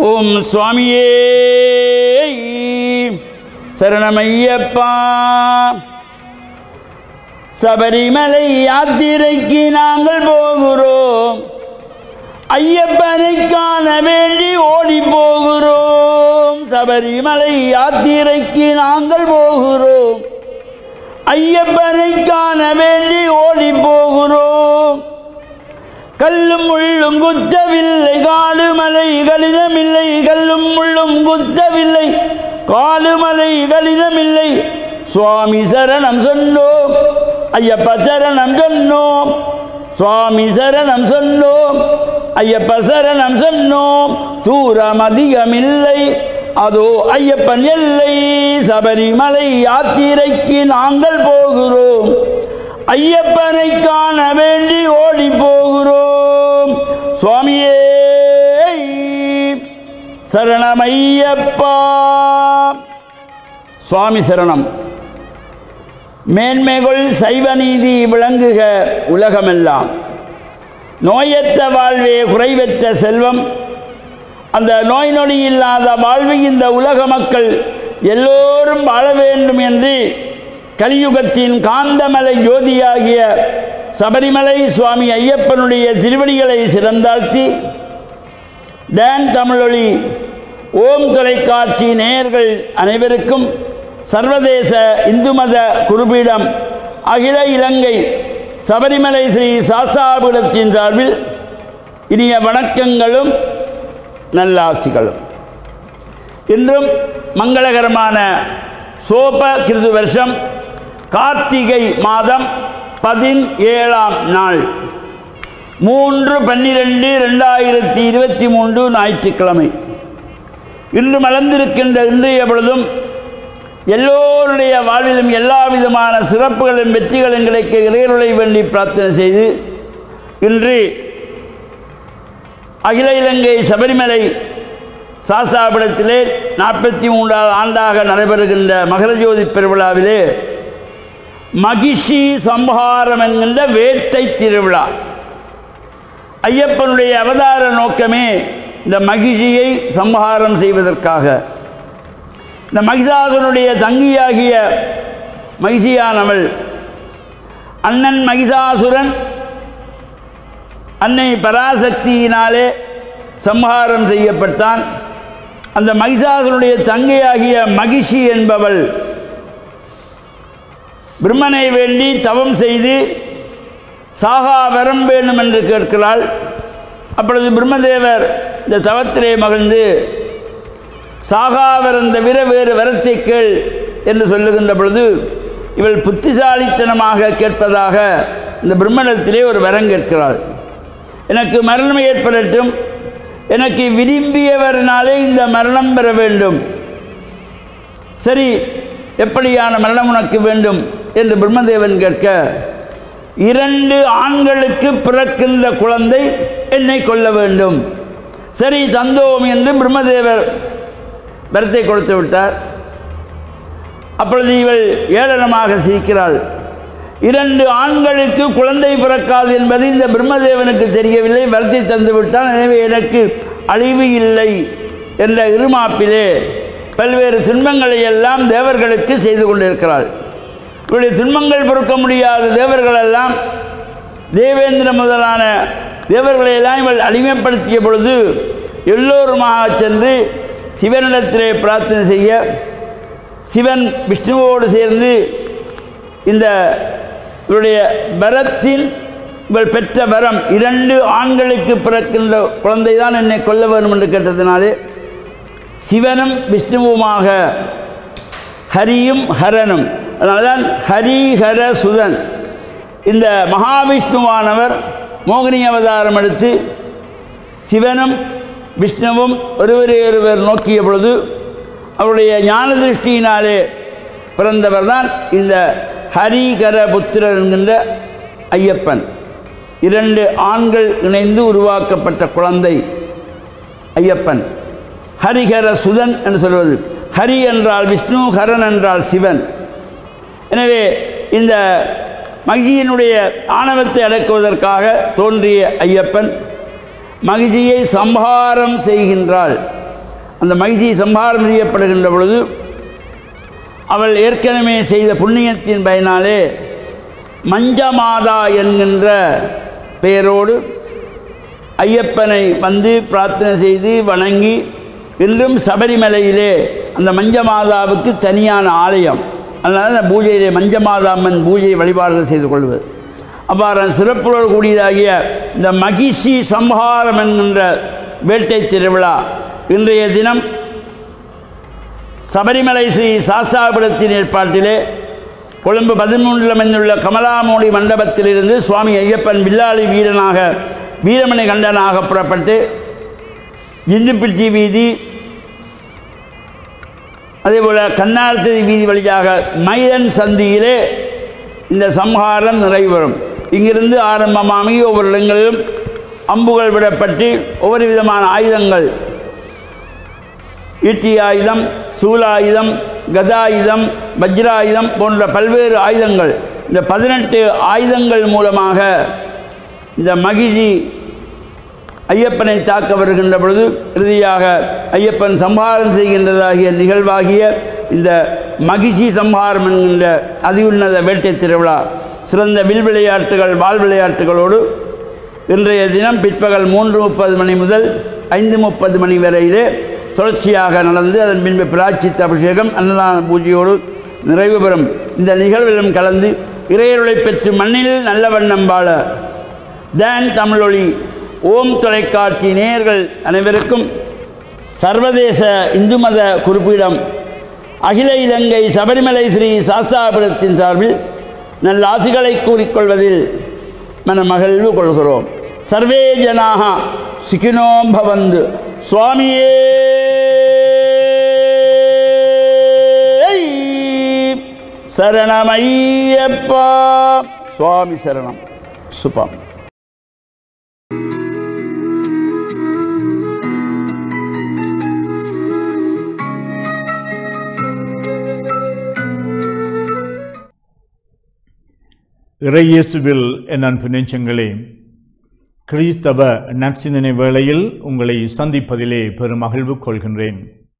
ஓம் சுவாமியே சரணமையப்பா. சபரிமலை யாத்திரைக்கு நாங்கள் போகிறோம், ஐயப்பனை காண வேண்டி ஓடி போகிறோம். சபரிமலை யாத்திரைக்கு நாங்கள் போகிறோம், ஐயப்பனை காண வேண்டி ஓடி போகிறோம். கல்லும் முள்ளும் குத்தவில்லை, காடுமலை கடிதமில்லை. கல்லும் முள்ளும் குத்தவில்லை, காடுமலை கடிதமில்லை. சுவாமி சரணம் சொன்னோம், ஐயப்ப சரணம் சொன்னோம். சுவாமி சரணம் சொன்னோம், ஐயப்ப சரணம் சொன்னோம். தூரம் அதிகமில்லை, அதோ ஐயப்பன் எல்லை. சபரிமலை யாத்திரைக்கு நாங்கள் போகிறோம், ஐயப்பனை காண வேண்டி ஓடி போகிறோம். சுவாமியே சரணமையப்பா. சுவாமி சரணம். மேன்மைகள் சைவ நீதி விளங்குக உலகமெல்லாம். நோயற்ற வாழ்வே குறைவற்ற செல்வம். அந்த நோய் நொடி இல்லாத வாழ்வை இந்த உலக மக்கள் எல்லோரும் வாழ வேண்டும் என்று கலியுகத்தின் காந்தமலை ஜோதியாகிய சபரிமலை சுவாமி ஐயப்பனுடைய திருவடிகளை சிறந்தாழ்த்தி, டான் தமிழொலி ஓம் தொலைக்காட்சி நேயர்கள் அனைவருக்கும் சர்வதேச இந்து மத குருபீடம் அகில இலங்கை சபரிமலை ஸ்ரீ சாஸ்தாபீடத்தின் சார்பில் இனிய வணக்கங்களும் நல்லாசிகளும். இன்றும் மங்களகரமான சோப கிருது வருஷம் கார்த்திகை மாதம் 17ஆம் நாள் 3/12/2023 ஞாயிற்றுக்கிழமை. இன்று மலர்ந்திருக்கின்ற இன்றைய பொழுதும் எல்லோருடைய வாழ்விலும் எல்லா விதமான சிறப்புகளும் வெற்றிகளும் கிடைக்க இறையருளை வேண்டி பிரார்த்தனை செய்து, இன்று அகில இலங்கை சபரிமலை சாஸ்தாபீடத்திலே 43வது ஆண்டாக நடைபெறுகின்ற மகரஜோதி பெருவிழாவிலே மகிஷி சம்ஹாரம் என்கின்ற வேட்டை திருவிழா. ஐயப்பனுடைய அவதார நோக்கமே இந்த மகிஷியை சம்ஹாரம் செய்வதற்காக. இந்த மகிஷாசுரனுடைய தங்கியாகிய மகிஷியானவள், அண்ணன் மகிஷாசுரன் அன்னை பராசக்தியினாலே சம்ஹாரம் செய்யப்பட்டான். அந்த மகிஷாசுரனுடைய தங்கையாகிய மகிஷி என்பவள் பிரம்மனை வேண்டி தவம் செய்து சாகா வரம் வேண்டும் என்று கேட்கிறாள். அப்பொழுது பிரம்மதேவர் இந்த தவத்திலே மகிழ்ந்து, சாகாவரம் தவிர வேறு வரத்தை கேள் என்று சொல்லுகின்ற பொழுது, இவள் புத்திசாலித்தனமாக கேட்பதாக இந்த பிரம்மனிடத்திலே ஒரு வரம் கேட்கிறாள். எனக்கு மரணம் ஏற்படட்டும், எனக்கு விரும்பியவர்னாலே இந்த மரணம் பெற வேண்டும். சரி, எப்படியான மரணம் உனக்கு வேண்டும் என்று பிரம்மதேவன் கேட்க, 2 ஆண்களுக்கு பிறக்கின்ற குழந்தை என்னை கொல்ல வேண்டும். சரி தந்தோம் என்று பிரம்மதேவர் வரத்தை கொடுத்து விட்டார். அப்பொழுது இவள் ஏளனமாக சிரிக்கிறாள். 2 ஆண்களுக்கு குழந்தை பிறக்காது என்பது இந்த பிரம்மதேவனுக்கு தெரியவில்லை. வரத்தை தந்து விட்டான். எனவே எனக்கு அழிவு இல்லை என்ற இருமாப்பிலே பல்வேறு துன்பங்களை எல்லாம் தேவர்களுக்கு செய்து கொண்டிருக்கிறாள். இவருடைய துன்பங்கள் பொறுக்க முடியாத தேவர்களெல்லாம், தேவேந்திர முதலான தேவர்களையெல்லாம் இவள் அடிமைப்படுத்திய பொழுது எல்லோருமாக சென்று சிவனிடத்திலே பிரார்த்தனை செய்ய, சிவன் விஷ்ணுவோடு சேர்ந்து இந்த இவருடைய வரத்தின் இவள் பெற்ற வரம் 2 ஆண்களுக்கு பிறக்கின்ற குழந்தை தான் என்னை கொல்ல வேண்டும் என்று கேட்டதினாலே சிவனும் விஷ்ணுவுமாக ஹரியும் ஹரனும், அதனால்தான் ஹரிஹர சுதன். இந்த மகாவிஷ்ணுவானவர் மோகினி அவதாரம் எடுத்து சிவனும் விஷ்ணுவும் ஒருவர் நோக்கிய பொழுது அவருடைய ஞான திருஷ்டியினாலே பிறந்தவர் தான் இந்த ஹரிகர புத்திரர் என்கின்ற ஐயப்பன். 2 ஆண்கள் இணைந்து உருவாக்கப்பட்ட குழந்தை ஐயப்பன். ஹரிஹர சுதன் என்று சொல்வது. ஹரி என்றால் விஷ்ணு, ஹரன் என்றால் சிவன். எனவே இந்த மகிழ்ச்சியினுடைய ஆணவத்தை அடக்குவதற்காக தோன்றிய ஐயப்பன் மகிழ்ச்சியை சம்ஹாரம் செய்கின்றாள். அந்த மகிழ்ச்சி சம்ஹாரம் செய்யப்படுகின்ற பொழுது அவள் ஏற்கனவே செய்த புண்ணியத்தின் பயனாலே மஞ்சமாதா என்கின்ற பெயரோடு ஐயப்பனை வந்து பிரார்த்தனை செய்து வணங்கி இன்றும் சபரிமலையிலே அந்த மஞ்சமாதாவுக்கு தனியான ஆலயம், அதனால் அந்த பூஜையிலே மஞ்சமாதாம்மன் பூஜை வழிபாடுகள் செய்து கொள்வது. அவ்வாறு சிறப்புடன் கூடியதாகிய இந்த மகிஷி சம்ஹாரம் என்கின்ற வேட்டை திருவிழா இன்றைய தினம் சபரிமலை ஸ்ரீ சாஸ்தாபுரத்தின் ஏற்பாட்டிலே கொழும்பு 13 அமைந்துள்ள கமலாமூடி மண்டபத்திலிருந்து சுவாமி ஐயப்பன் வில்லாளி வீரனாக வீரமணி கண்டனாக புறப்பட்டு ஜிந்துப்பிச்சி வீதி அதேபோல் கண்ணார்த்ததி வீதி வழியாக மயிலன் சந்தியிலே இந்த சம்ஹாரம் நிறைவேறும். இங்கிருந்து ஆரம்பமாகி ஒவ்வொரு இடங்களிலும் அம்புகள் விடப்பட்டு ஒவ்வொரு விதமான ஆயுதங்கள், ஈட்டி ஆயுதம், சூலாயுதம், கதாயுதம், வஜ்ராயுதம் போன்ற பல்வேறு ஆயுதங்கள், இந்த 18 ஆயுதங்கள் மூலமாக இந்த மகிழ்ச்சி ஐயப்பனை தாக்க வருகின்ற பொழுது இறுதியாக ஐயப்பன் சம்ஹாரம் செய்கின்றதாகிய நிகழ்வாகிய இந்த மகிழ்ச்சி சம்ஹாரம் என்கின்ற அதியுன்னத வேட்டை திருவிழா சிறந்த வில் விளையாட்டுகள், வாள் விளையாட்டுகளோடு இன்றைய தினம் பிற்பகல் 3:30 மணி முதல் 5:30 மணி வரையிலே தொடர்ச்சியாக நடந்து அதன் பின்பு பிராச்சித்த அபிஷேகம் அன்னதான பூஜையோடு நிறைவு பெறும். இந்த நிகழ்விலும் கலந்து இறையருளை பெற்று மண்ணில் நல்ல வண்ணம் வாழ தான் தமிழொலி ஓம் தொலைக்காட்சி நேயர்கள் அனைவருக்கும் சர்வதேச இந்து மத குறிப்பீடம் அகில இலங்கை சபரிமலை ஸ்ரீ சாஸ்தாபுரத்தின் சார்பில் நல்ல ஆசிகளை கூறிக்கொள்வதில் மனமகிழ்வு கொள்கிறோம். சர்வே ஜனாக சுகினோ பவந்து. சுவாமியே சரணமையப்பா. சுவாமி சரணம். சுபம். இறையேசுவில் என் அன்பு நெஞ்சங்களே, கிறிஸ்தவ நற்சிந்தனை வேளையில் உங்களை சந்திப்பதிலே பெரும் மகிழ்வு கொள்கின்றேன்.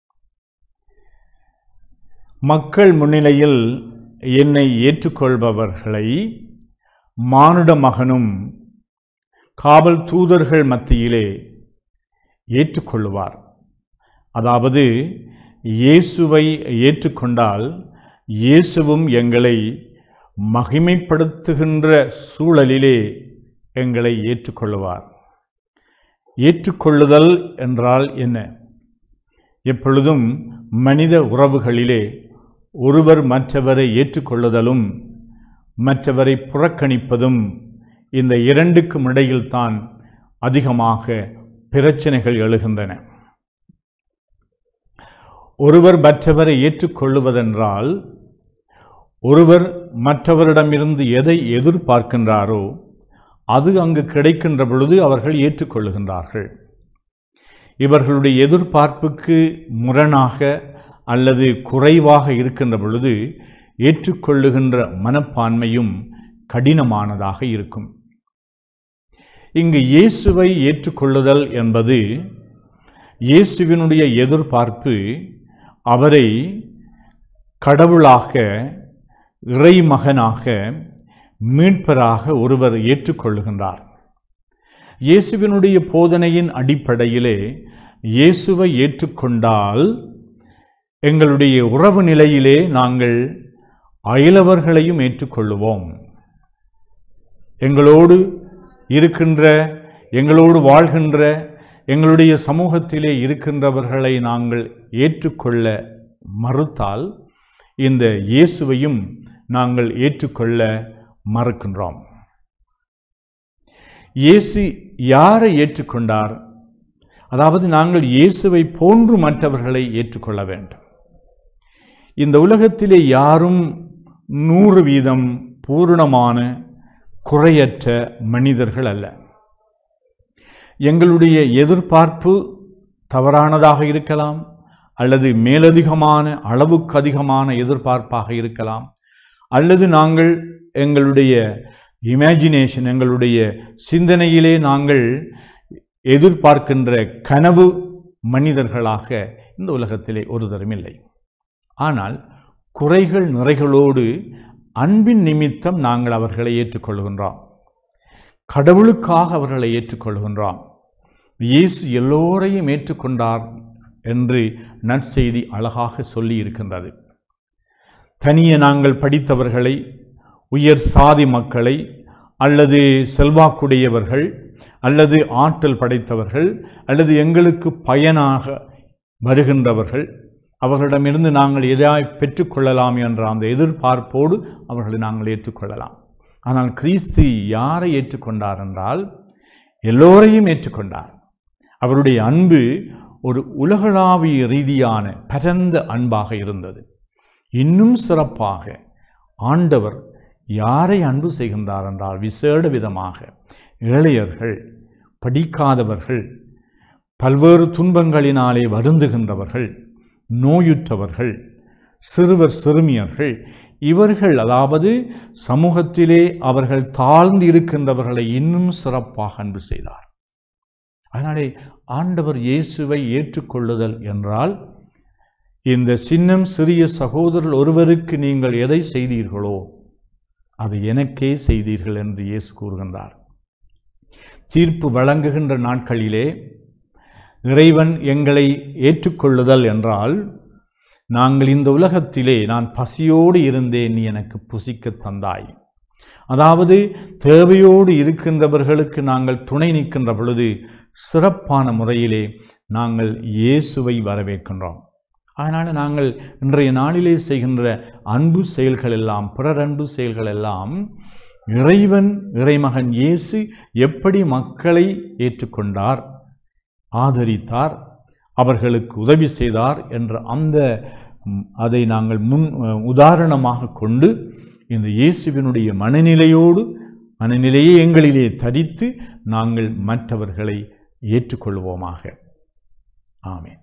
மக்கள் முன்னிலையில் என்னை ஏற்றுக்கொள்பவர்களை மானுட மகனும் காவல் தூதர்கள் மத்தியிலே ஏற்றுக்கொள்ளுவார். அதாவது இயேசுவை ஏற்றுக்கொண்டால் இயேசுவும் எங்களை மகிமைப்படுத்துகின்ற சூழலிலே எங்களை ஏற்றுக்கொள்ளுவார். ஏற்றுக்கொள்ளுதல் என்றால் என்ன? எப்பொழுதும் மனித உறவுகளிலே ஒருவர் மற்றவரை ஏற்றுக்கொள்ளுதலும் மற்றவரை புறக்கணிப்பதும், இந்த இரண்டுக்கும் இடையில்தான் அதிகமாக பிரச்சனைகள் எழுகின்றன. ஒருவர் மற்றவரை ஏற்றுக்கொள்ளுவதென்றால் ஒருவர் மற்றவரிடமிருந்து எதை எதிர்பார்க்கின்றாரோ அது அங்கு கிடைக்கின்ற பொழுது அவர்கள் ஏற்றுக்கொள்ளுகின்றார்கள். இவர்களுடைய எதிர்பார்ப்புக்கு முரணாக அல்லது குறைவாக இருக்கின்ற பொழுது ஏற்றுக்கொள்ளுகின்ற மனப்பான்மையும் கடினமானதாக இருக்கும். இங்கு இயேசுவை ஏற்றுக்கொள்ளுதல் என்பது இயேசுவினுடைய எதிர்பார்ப்பு அவரை கடவுளாக, இறைமகனாக, மீட்பராக ஒருவர் ஏற்றுக்கொள்ளுகின்றார். இயேசுவினுடைய போதனையின் அடிப்படையிலே இயேசுவை ஏற்றுக்கொண்டால் எங்களுடைய உறவு நிலையிலே நாங்கள் அயலவர்களையும் ஏற்றுக்கொள்ளுவோம். எங்களோடு இருக்கின்ற, எங்களோடு வாழ்கின்ற, எங்களுடைய சமூகத்திலே இருக்கின்றவர்களை நாங்கள் ஏற்றுக்கொள்ள மறுத்தால் இந்த இயேசுவையும் நாங்கள் ஏற்றுக்கொள்ள மறுக்கின்றோம். இயேசு யாரை ஏற்றுக்கொண்டார்? அதாவது நாங்கள் இயேசுவை போன்று மற்றவர்களை ஏற்றுக்கொள்ள வேண்டும். இந்த உலகத்திலே யாரும் 100% பூரணமான குறையற்ற மனிதர்கள் அல்ல. எங்களுடைய எதிர்பார்ப்பு தவறானதாக இருக்கலாம், அல்லது மேலதிகமான, அளவுக்கு அதிகமான எதிர்பார்ப்பாக இருக்கலாம், அல்லது நாங்கள் எங்களுடைய இமேஜினேஷன், எங்களுடைய சிந்தனையிலே நாங்கள் எதிர்பார்க்கின்ற கனவு மனிதர்களாக இந்த உலகத்திலே ஒருதரும் இல்லை. ஆனால் குறைகள் நிறைகளோடு அன்பின் நிமித்தம் நாங்கள் அவர்களை ஏற்றுக்கொள்கின்றோம். கடவுளுக்காக அவர்களை ஏற்றுக்கொள்கின்றோம். இயேசு எல்லோரையும் ஏற்றுக்கொண்டார் என்று நற்செய்தி அழகாக சொல்லி இருக்கின்றது. தனியே நாங்கள் படித்தவர்களை, உயர் சாதி மக்களை, அல்லது செல்வாக்குடையவர்கள், அல்லது ஆற்றல் படைத்தவர்கள், அல்லது எங்களுக்கு பயனாக வருகின்றவர்கள், அவர்களிடமிருந்து நாங்கள் எதாய் பெற்றுக்கொள்ளலாம் என்ற அந்த எதிர்பார்ப்போடு அவர்களை நாங்கள் ஏற்றுக்கொள்ளலாம். ஆனால் கிறிஸ்து யாரை ஏற்றுக்கொண்டார் என்றால் எல்லோரையும் ஏற்றுக்கொண்டார். அவருடைய அன்பு ஒரு உலகளாவிய ரீதியான பரந்த அன்பாக இருந்தது. இன்னும் சிறப்பாக ஆண்டவர் யாரை அன்பு செய்கின்றார் என்றால் விசேட விதமாக ஏழையர்கள், படிக்காதவர்கள், பல்வேறு துன்பங்களினாலே வருந்துகின்றவர்கள், நோயுற்றவர்கள், சிறுவர் சிறுமியர்கள், இவர்கள் அதாவது சமூகத்திலே அவர்கள் தாழ்ந்து இருக்கின்றவர்களை இன்னும் சிறப்பாக அன்பு செய்தார். அதனாலே ஆண்டவர் இயேசுவை ஏற்றுக்கொள்ளுதல் என்றால் இந்த சின்னம் சிறிய சகோதரர் ஒருவருக்கு நீங்கள் எதை செய்தீர்களோ அது எனக்கே செய்தீர்கள் என்று இயேசு கூறுகின்றார். தீர்ப்பு வழங்குகின்ற நாட்களிலே இறைவன் எங்களை ஏற்றுக்கொள்ளுதல் என்றால் நாங்கள் இந்த உலகத்திலே நான் பசியோடு இருந்தேன், நீ எனக்கு புசிக்க தந்தாய். அதாவது தேவையோடு இருக்கின்றவர்களுக்கு நாங்கள் துணை நிற்கின்ற பொழுது சிறப்பான முறையிலே நாங்கள் இயேசுவை வரவேற்கின்றோம். அதனால் நாங்கள் இன்றைய நாளிலே செய்கின்ற அன்பு செயல்கள் எல்லாம், பிறர் அன்பு செயல்கள் எல்லாம் இறைவன் இறைமகன் இயேசு எப்படி மக்களை ஏற்றுக்கொண்டார், ஆதரித்தார், அவர்களுக்கு உதவி செய்தார் என்ற அதை நாங்கள் உதாரணமாக கொண்டு இந்த இயேசுவினுடைய மனநிலையை எங்களிலே தரித்து நாங்கள் மற்றவர்களை ஏற்றுக்கொள்வோமாக. ஆமென்.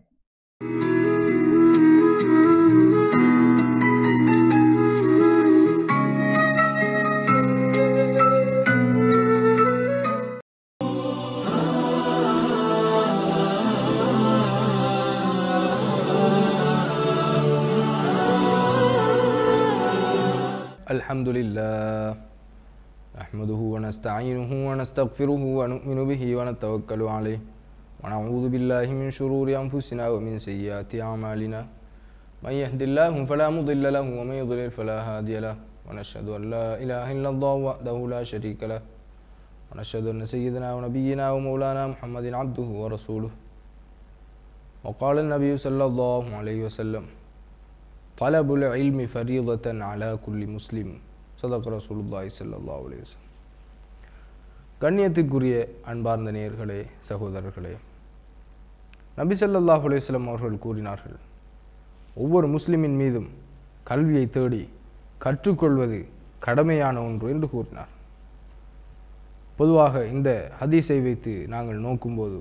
Alhamdulillah, nahmaduhu wa nasta'inuhu wa nastaghfiruhu wa nu'minu bihi wa natawakkalu alayhi wa na'udhu billahi min shururi anfusina wa min sayyiati a'malina man yahdihillahu fala mudilla lahu wa man yudlil fala hadiya lahu wa nashhadu an la ilaha illallah wahdahu la sharika lahu wa nashhadu anna sayyidina wa nabiyyina wa maulana Muhammadin abduhu wa rasuluhu wa qala an-nabiy sallallahu alayhi wa sallam طلبُ العلم فريضة على كل مسلم صدق رسول الله صلى الله عليه وسلم. கண்ணியத்திற்குரிய அன்பார்ந்த நேயர்களே, சகோதரர்களே, நபி ஸல்லல்லாஹு அலைஹி வஸல்லம் அவர்கள் கூறினார்கள், ஒவ்வொரு முஸ்லிமின் மீதும் கல்வியை தேடி கற்றுக்கொள்வது கடமையான ஒன்று என்று கூறினார். பொதுவாக இந்த ஹதீஸை வைத்து நாங்கள் நோக்கும்போது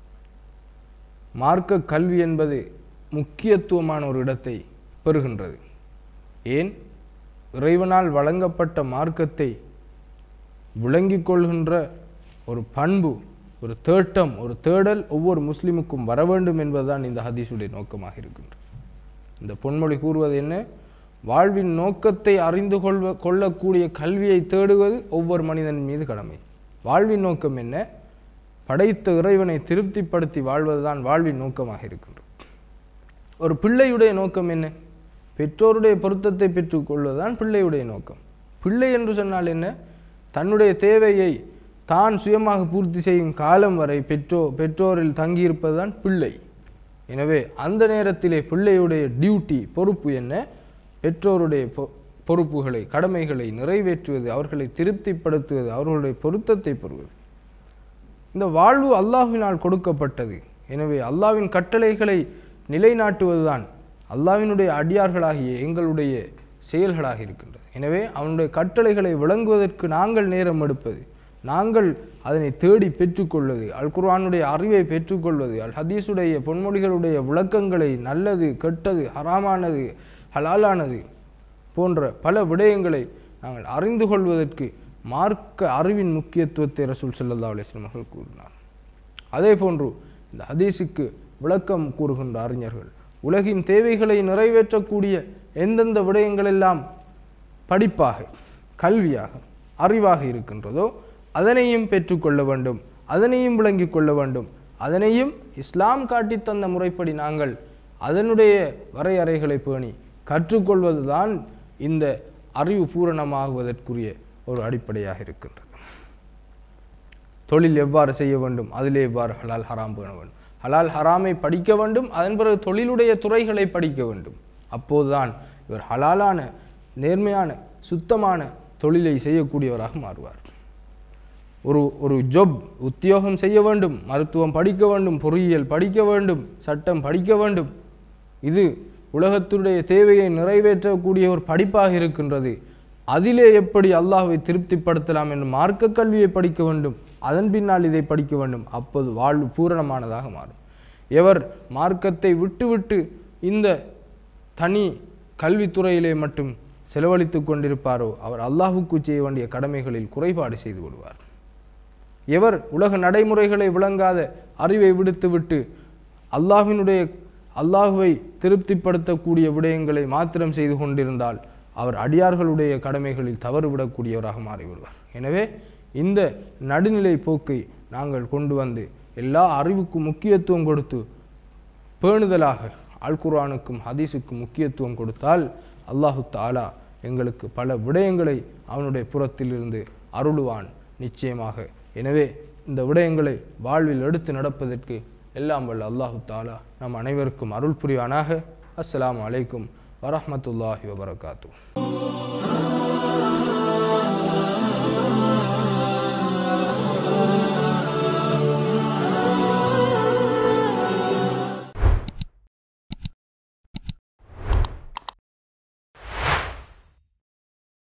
மார்க்க கல்வி என்பது முக்கியத்துவமான ஒரு இடத்தை பெறுகின்றது. ஏன்? இறைவனால் வழங்கப்பட்ட மார்க்கத்தை விளங்கிக் கொள்கின்ற ஒரு பண்பு, ஒரு தேட்டம், ஒரு தேடல் ஒவ்வொரு முஸ்லிமுக்கும் வர வேண்டும் என்பதுதான் இந்த ஹதீஸுடைய நோக்கமாக இருக்கின்றது. இந்த பொன்மொழி கூறுவது என்ன? வாழ்வின் நோக்கத்தை அறிந்து கொள்ளக்கூடிய கல்வியை தேடுவது ஒவ்வொரு மனிதனின் மீது கடமை. வாழ்வின் நோக்கம் என்ன? படைத்த இறைவனை திருப்திப்படுத்தி வாழ்வதுதான் வாழ்வின் நோக்கமாக இருக்கின்றது. ஒரு பிள்ளையுடைய நோக்கம் என்ன? பெற்றோருடைய பொருத்தத்தை பெற்றுக்கொள்வதுதான் பிள்ளையுடைய நோக்கம். பிள்ளை என்று சொன்னால் என்ன? தன்னுடைய தேவையை தான் சுயமாக பூர்த்தி செய்யும் காலம் வரை பெற்றோரில் தங்கியிருப்பதுதான் பிள்ளை. எனவே அந்த நேரத்திலே பிள்ளையுடைய டியூட்டி, பொறுப்பு என்ன? பெற்றோருடைய பொறுப்புகளை, கடமைகளை நிறைவேற்றுவது, அவர்களை திருப்திப்படுத்துவது, அவர்களுடைய பொருத்தத்தை பெறுவது. இந்த வாழ்வு அல்லாஹ்வினால் கொடுக்கப்பட்டது. எனவே அல்லாஹ்வின் கட்டளைகளை நிலைநாட்டுவதுதான் அல்லாஹ்வினுடைய அடியார்களாகிய எங்களுடைய செயல்களாக இருக்கின்றது. எனவே அவனுடைய கட்டளைகளை விளங்குவதற்கு நாங்கள் நேரம் எடுப்பது, நாங்கள் அதனை தேடி பெற்றுக்கொள்வது, அல் குர்ஆனுடைய அறிவை பெற்றுக்கொள்வது, அல் ஹதீஸுடைய பொன்மொழிகளுடைய விளக்கங்களை, நல்லது கெட்டது, ஹராமானது ஹலாலானது போன்ற பல விடயங்களை நாங்கள் அறிந்து கொள்வதற்கு மார்க்க அறிவின் முக்கியத்துவத்தை ரசூல் ஸல்லல்லாஹு அலைஹி வஸல்லம் அவர்கள் கூறினார். அதே போன்று இந்த ஹதீஸுக்கு விளக்கம் கூறுகின்ற அறிஞர்கள் உலகின் தேவைகளை நிறைவேற்றக்கூடிய எந்தெந்த விடயங்களெல்லாம் படிப்பாக, கல்வியாக, அறிவாக இருக்கின்றதோ அதனையும் பெற்றுக்கொள்ள வேண்டும், அதனையும் விளங்கி கொள்ள வேண்டும். அதனையும் இஸ்லாம் காட்டி தந்த முறைப்படி நாங்கள் அதனுடைய வரையறைகளை பேணி கற்றுக்கொள்வதுதான் இந்த அறிவு பூரணமாகுவதற்குரிய ஒரு அடிப்படையாக இருக்கின்றது. தொழில் எவ்வாறு செய்ய வேண்டும், அதிலே எவ்வாறு ஹலால் ஹராம் பேண வேண்டும், ஹலால் ஹராமை படிக்க வேண்டும், அதன் பிறகு தொழிலுடைய துறைகளை படிக்க வேண்டும். அப்போதுதான் இவர் ஹலாலான, நேர்மையான, சுத்தமான தொழிலை செய்யக்கூடியவராக மாறுவார். ஒரு ஜொப், உத்தியோகம் செய்ய வேண்டும், மருத்துவம் படிக்க வேண்டும், பொறியியல் படிக்க வேண்டும், சட்டம் படிக்க வேண்டும். இது உலகத்துடைய தேவையை நிறைவேற்றக்கூடிய ஒரு படிப்பாக இருக்கின்றது. அதிலே எப்படி அல்லாஹ்வை திருப்திப்படுத்தலாம் என்று மார்க்க கல்வியை படிக்க வேண்டும், அதன் பின்னால் இதை படிக்க வேண்டும். அப்போது வாழ்வு பூரணமானதாக மாறும். எவர் மார்க்கத்தை விட்டுவிட்டு இந்த தனி கல்வித்துறையிலே மட்டும் செலவழித்து கொண்டிருப்பாரோ அவர் அல்லாஹுக்கு செய்ய வேண்டிய கடமைகளில் குறைபாடு செய்து விடுவார். எவர் உலக நடைமுறைகளை விளங்காத அறிவை விடுத்துவிட்டு அல்லாஹுவை திருப்திப்படுத்தக்கூடிய விடயங்களை மாத்திரம் செய்து கொண்டிருந்தால் அவர் அடியார்களுடைய கடமைகளில் தவறுவிடக்கூடியவராக மாறிவிடுவார். எனவே இந்த நடுநிலை போக்கை நாங்கள் கொண்டு வந்து எல்லா அறிவுக்கும் முக்கியத்துவம் கொடுத்து பேணுதலாக அல் குர்ஆனுக்கும் ஹதீஸுக்கும் முக்கியத்துவம் கொடுத்தால் அல்லாஹு தஆலா எங்களுக்கு பல விடயங்களை அவனுடைய புறத்திலிருந்து அருளுவான் நிச்சயமாக. எனவே இந்த விடயங்களை வாழ்வில் எடுத்து நடப்பதற்கு எல்லாம் வல்ல அல்லாஹு தஆலா நம் அனைவருக்கும் அருள் புரிவானாக. அஸ்ஸலாமு அலைக்கும் வரஹ்மத்துல்லாஹி வபரகாத்துஹு.